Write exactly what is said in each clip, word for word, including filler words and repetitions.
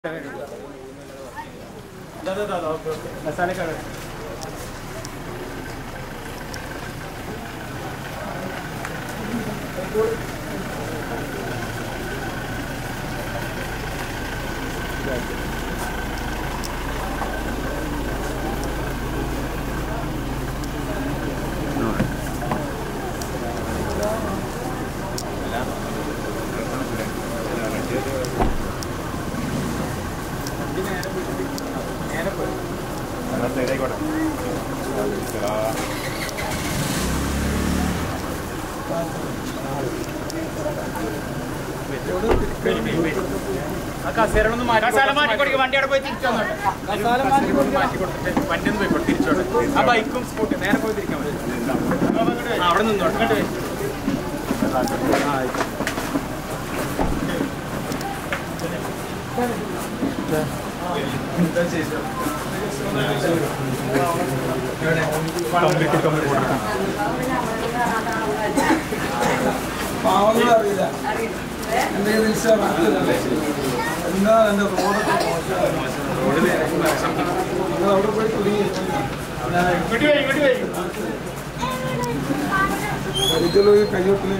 दादा दादा मसाले का വണ്ടി അവിടെ പോയി തിരിച്ചു വണ്ടി ഒന്ന് പോയിക്കോട്ടെ തിരിച്ചോട്ടെ ആ ബൈക്കും സ്കൂട്ടി നേരെ പോയി തിരിക്കാൻ പറ്റും അവിടെ നിന്നോട്ടെ പാവങ്ങളറിയില്ല എൻ്റെ എന്താ എൻ്റെ റോഡൊക്കെ അവിടെ പോയി കുടുങ്ങി ഒരിക്കലും ഈ കയ്യൊട്ടിൽ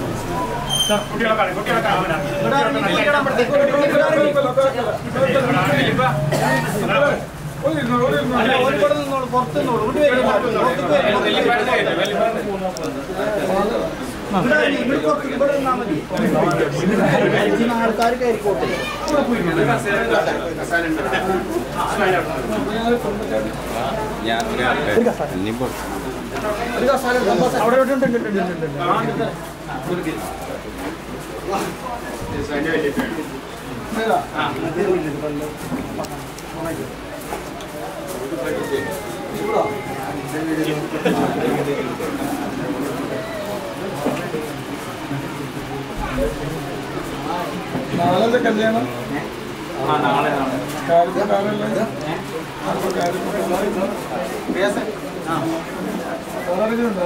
ആൾക്കാർ കയറിക്കോട്ടെ അവിടെ നാളെ കല്യാണം നാളെ കാര്യത്തിൽ കാലല്ലേ ആരോഗ്യമുണ്ടോ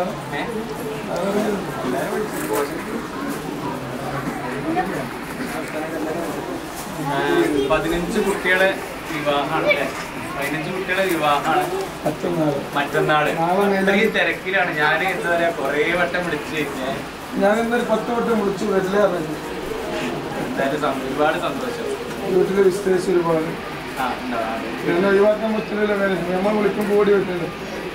പതിനഞ്ച് കുട്ടികളെ വിവാഹമാണ് പതിനഞ്ച് കുട്ടികളെ വിവാഹമാണ് മറ്റന്നാള് ഈ തിരക്കിലാണ് ഞാൻ എന്താ പറയാ കൊറേ വട്ടം വിളിച്ചു കഴിഞ്ഞാൽ ഞാൻ ഇന്നൊരു പത്ത് വട്ടം വിളിച്ചു വരില്ല എന്തായാലും ഒരുപാട് സന്തോഷം വീട്ടില് വിസ്തരിച്ച് ഒരുപാട് ഞാൻ ഒഴിവാക്കാൻ പറ്റില്ലല്ലോ വേറെ നമ്മൾ വിളിക്കുമ്പോൾ ഓടി വെക്കുന്നത്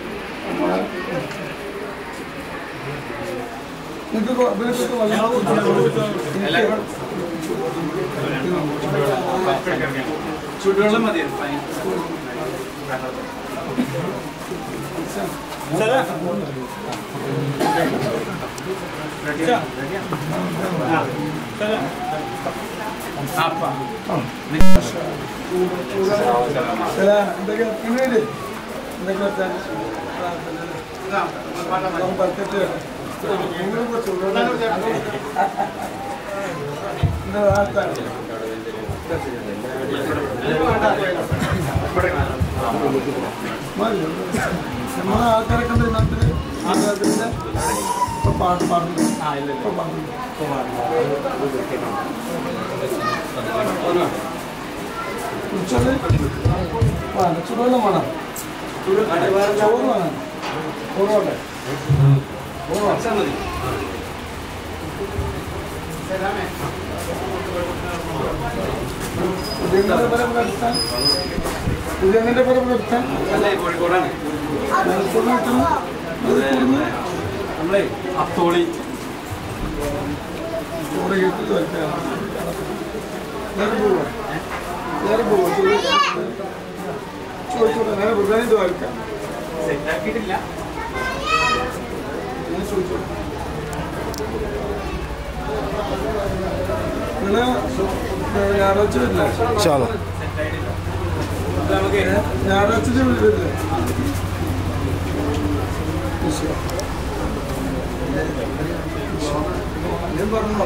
നിങ്ങൾക്ക് ചുടുവെള്ളം മതി എന്തൊക്കെ എന്തൊക്കെ നമ്മളെ ആൾക്കാരൊക്കെ ഉണ്ട് നാട്ടില് ആൾക്കാരത്തിന്റെ ഇപ്പൊ പാട്ട് പാടുന്നു ഇപ്പൊ പാടുന്നു ഉച്ചത് ചുടുവെള്ളം വേണം ചോറ് വേണം ചോറ് വേണ്ടേ പുതിയതിന്റെ പുറം എടുത്താൽ കോഴിക്കോടാണ് നമ്മളെ അത്തോളി ചോറ് കേട്ടിട്ട് വരയ്ക്കാം നേരെ പോവാ നേരെ പോവാ ചോദിച്ചോട്ടെ നേരെ ബുധനായിട്ട് വരയ്ക്കാം സെറ്റാക്കിയിട്ടില്ല ഞാൻ ചോദിച്ചോട്ടെ നിങ്ങള് ഞായറാഴ്ച വരില്ല ഞായറാഴ്ച വരില്ലേ ഞാൻ പറഞ്ഞോ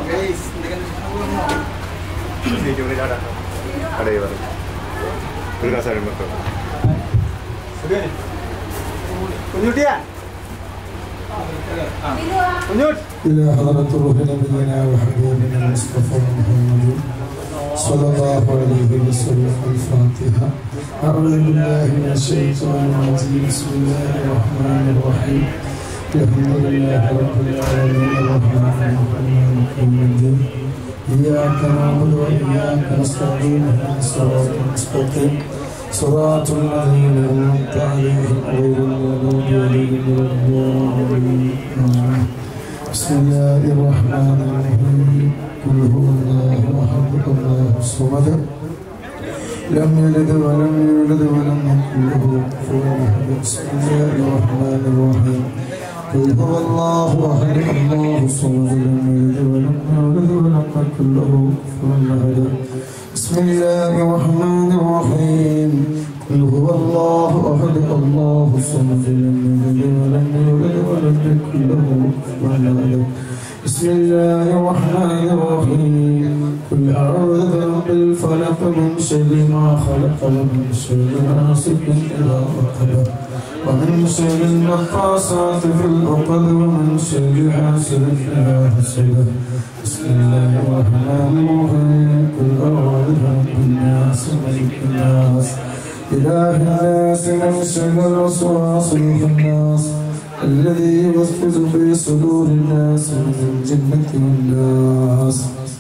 കുഞ്ഞുട്ടിയാ إلى حضرة روح نبينا وحبيبنا المصطفى محمد صلى الله عليه وسلم. الفاتحة. أعوذ بالله من الشيطان الرجيم. بسم الله الرحمن الرحيم. الحمد لله رب العالمين الرحمن الرحيم مالك يوم الدين. إياك نعبد وإياك نستعين اهدنا الصراط المستقيم صراط الذين أنعمت عليهم غير المغضوب عليهم ولا الضالين. بسم الله الرحمن الرحيم. قل هو الله أحد الله الصمد لم يلد ولم يولد ولم يكن له كفوا أحد. بسم الله الرحمن الرحيم. قل هو الله أحد الله الصمد لم يلد ولم يولد ولم يكن له كفوا أحد. بسم الله الرحمن الرحيم. قل هو الله أحد الله الصمد لم يلد ولم يولد ولم يكن له كفوا أحد. بسم الله الرحمن الرحيم. قل أعوذ برب الفلق من شر ما خلق ومن شر غاسق إذا وقب ومن شر النفاثات في العقد ومن شر حاسد إذا حسد. بسم الله الرحمن الرحيم. قل أعوذ برب الناس ملك الناس إله الناس من شر الوسواس الخناس الذي يوسوس في صدور الناس من الجنة والناس.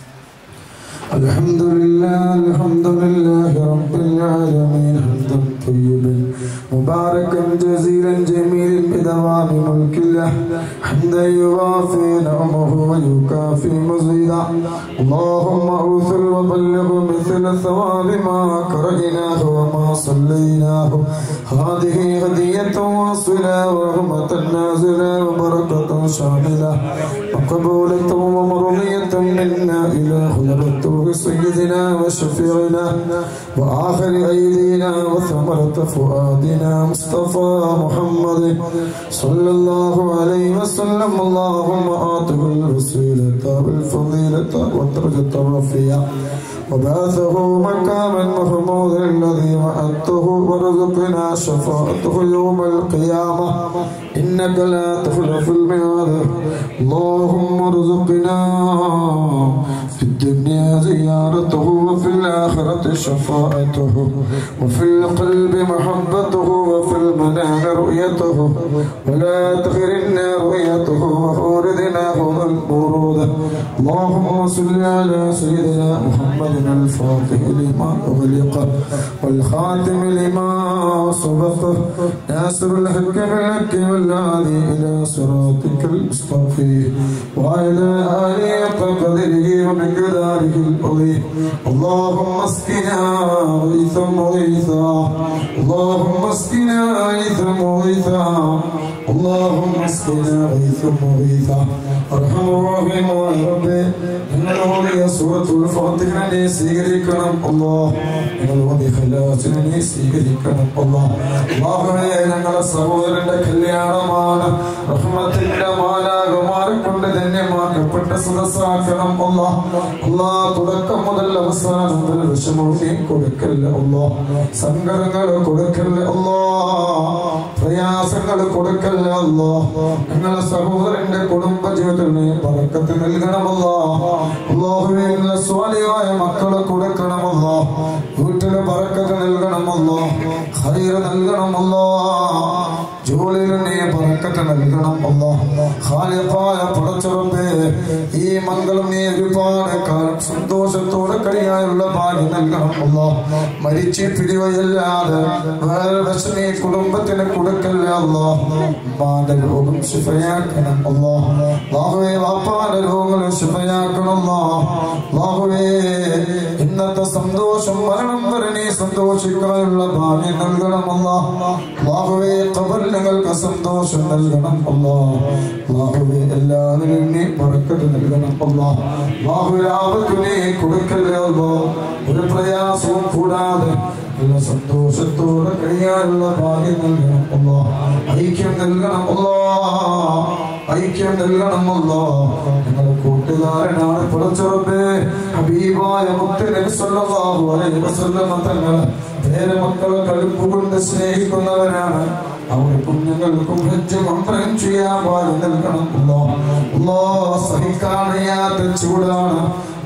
الحمد لله الحمد لله رب العالمين حمدا طيبا مباركا جزيلا جميلا بدوام ملك الله حمدا يوافي نعمه ويكافي مزيدا. اللهم اوثر وبلغ مثل ثواب ما قرأناه وما صليناه. هذه هدية واصلة ورحمة نازلة وبركة شاملة وقبولة ومرضية منا إلى خلبة سيدنا وشفيعنا وآخر أيدينا وثمرة فؤادنا مصطفى محمد صلى الله عليه وسلم. اللهم آته الوسيلة والفضيلة والدرجة الرفيعة وبعثه مكانا محمودا الذي وعدته وارزقنا شفاعته يوم القيامة إنك لا تخلف الميعاد. اللهم ارزقنا في الدنيا زيارته وفي الآخرة شفاعته وفي القلب محبته وفي المنام رؤيته ولا تخرنا رؤيته وأوردنا هو البرود. اللهم صل على سيدنا محمد الفاتح لما أغلق والخاتم لما سبق ناصر الحق بالحق والهادي إلى صراطك المستقيم وعلى آله قدره ومقداره العظيم. اللهم اسقنا غيثا مغيثا اللهم اسقنا غيثا مغيثا اللهم اسقنا غيثا مغيثا. أرحم الراحمين يا رب إنه سورة الفاتحة സ്വീകരിക്കണം അല്ലാഹ്. ഞങ്ങളുടെ ഖലാസിനെ സ്വീകരിക്കണം അല്ലാഹ്. അല്ലാഹുവേ ഞങ്ങളുടെ സഹോദരന്റെ കല്യാണമാണ് റഹ്മത്തിന്റെ മാലാഖമാരെ കൊണ്ട് ധന്യമാക്കപ്പെട്ട സദസ്സാക്കണം അല്ലാഹ്. അല്ലാഹ് തുടക്കം മുതൽ അവസാനം വരെ വിഷമവും കൊടുക്കല്ല അല്ലാഹ്. സങ്കടങ്ങൾ കൊടുക്കല്ല അല്ലാഹ്. പ്രയാസങ്ങൾ കൊടുക്കല്ല അല്ലാഹ്. ഞങ്ങളുടെ സഹോദരന്റെ കുടുംബ ജീവിതത്തിന് ബറക്കത്ത് നൽകണം അല്ലാഹ്. അല്ലാഹുവേ സ്വാലിഹായ മക്കളെ കൊടുക്കണം അല്ലാഹ്. വീട്ടിലെ ബറക്കത്ത് നൽകണം അല്ലാഹ്. ഖൈർ നൽകണം അല്ലാഹ്. ജോലിയിൽ നീ ബറക്കത്ത് നൽകണം അല്ലാഹ്. ഖാലിഖായ പടച്ചറബ്ബേ ഈ മംഗളം നീ ഒരുപാട് കാലം സന്തോഷത്തോടെ കഴിയാനുള്ള ഭാഗ്യം നൽകണം അല്ലാഹ്. മരിച്ച് പിരിവല്ലാതെ വേറെ വിഷം നീ കുടുംബത്തിന് കൊടുക്കല്ല അല്ലാഹ്. ഉമ്മാന്റെ രോഗം ശിഫയാക്കണം അല്ലാഹ്. അല്ലാഹുവേ വാപ്പാന്റെ രോഗങ്ങൾ ശിഫയാക്കണം അല്ലാഹ്. അല്ലാഹുവേ ഇന്നത്തെ സന്തോഷം മരണം വരെ നീ സന്തോഷിക്കാനുള്ള ഭാഗ്യം നൽകണം അല്ലാഹ്. അല്ലാഹുവേ ഖബറിൽ ഞങ്ങൾക്ക് സന്തോഷം നൽകണം അല്ലാഹ്. അല്ലാഹുവേ എല്ലാവരും നീ ബറക്കത്ത് നൽകണം അല്ലാഹ്. അല്ലാഹുവേ ആവർക്ക് നീ കൊടുക്കല്ലേ അല്ലാഹ്. ഒരു പ്രയാസവും കൂടാതെ നല്ല സന്തോഷത്തോടെ കഴിയാനുള്ള ഭാഗ്യം നൽകണം അല്ലാഹ്. ഐക്യം നൽകണം അല്ലാഹ്. ഐക്യം നൽകണം അല്ലാഹ്. ഞങ്ങളുടെ കൂട്ടുകാരനാണ് പടച്ചറബ്ബേ ഹബീബായ മുത്ത് നബി സല്ലല്ലാഹു അലൈഹി വസല്ലം തങ്ങൾ പേരമക്കളെ കൽപ്പുകൊണ്ട് സ്നേഹിക്കുന്നവരാണ്. അവർ കുഞ്ഞുങ്ങൾക്കും ഹജ്ജും ഉംറയും ചെയ്യാൻ ഭാഗ്യം നൽകണം അല്ലാഹ്. അല്ലാഹ് സഹിക്കാൻ വയ്യാത്ത ചൂടാണ്.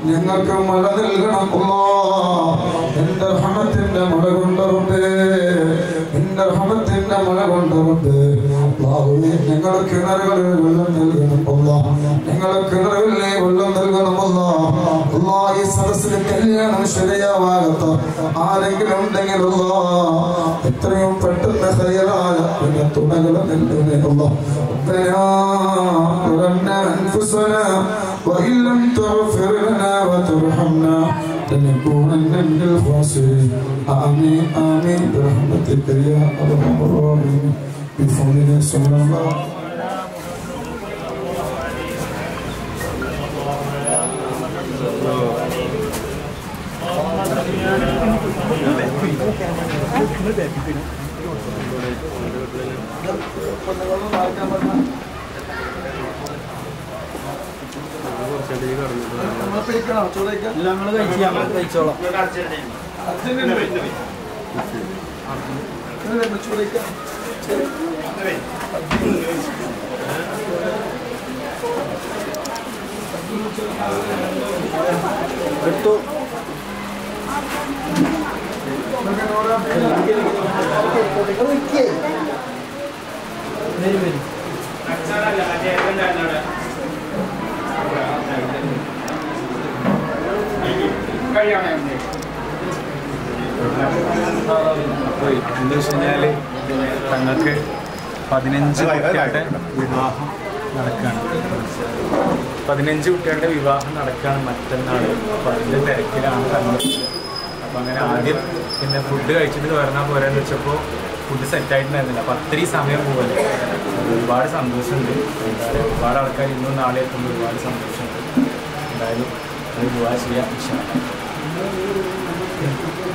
ഞങ്ങൾക്ക് മഴ നൽകണം നിന്റെ റഹ്മത്തിന്റെ മഴ കൊണ്ടറുണ്ട് നിന്റെ റഹ്മത്തിന്റെ മഴ കൊണ്ടറുണ്ട് ഞങ്ങൾ കിണറുകളിൽ വെള്ളം നൽകണം ഞങ്ങൾ കിണറുകളിൽ വെള്ളം നൽകണം അല്ലാ ഈ സദസ്സിന് കല്യാണം ശരിയാവാത്ത ആരെങ്കിലും ഉണ്ടെങ്കിൽ എത്രയും പെട്ടെന്ന് ഹൈറായ പിന്നെ തുണകൾ നൽകണേ أنفسنا وإن لم تغفر لنا وترحمنا لنكونن من الخاسرين آمين آمين برحمتك يا أرحم الراحمين بفضل صلى الله ഞങ്ങൾ കഴിച്ച് ഞങ്ങൾ കഴിച്ചോളാം എടുത്തു വരും വരും എന്താ വെച്ച് കഴിഞ്ഞാല് തങ്ങൾക്ക് പതിനഞ്ച് കുട്ടികളുടെ വിവാഹം നടക്കുകയാണ് പതിനഞ്ച് കുട്ടികളുടെ വിവാഹം നടക്കുകയാണ് മറ്റന്നാള്. അപ്പൊ അതിന്റെ തിരക്കിലാണ് തങ്ങൾ. അപ്പൊ അങ്ങനെ ആദ്യം പിന്നെ ഫുഡ് കഴിച്ചിട്ട് തുറന്നാൽ പോരാന്ന് വെച്ചപ്പോൾ ഫുഡ് സെറ്റായിട്ടുണ്ടായിരുന്നില്ല. അപ്പൊ അത്രയും സമയം പോലെ ഒരുപാട് സന്തോഷമുണ്ട്. എന്തായാലും ഒരുപാട് ആൾക്കാർ ഇന്നും നാളെ എത്തുമ്പോൾ ഒരുപാട് സന്തോഷമുണ്ട്. എന്തായാലും അത് ദുആ ചെയ്യാം ഇൻഷാ അല്ലാഹ്.